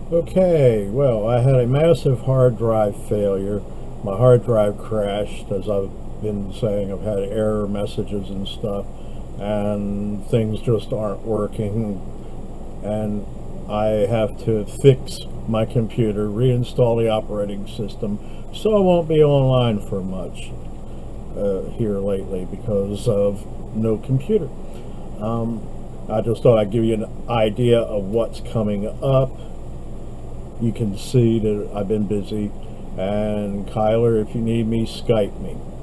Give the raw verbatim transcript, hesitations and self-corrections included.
Okay, well, I had a massive hard drive failure. My hard drive crashed, as I've been saying. I've had error messages and stuff, and things just aren't working. And I have to fix my computer, reinstall the operating system, so I won't be online for much uh, here lately because of no computer. Um, I just thought I'd give you an idea of what's coming up. You can see that I've been busy. And Kyler, if you need me, Skype me.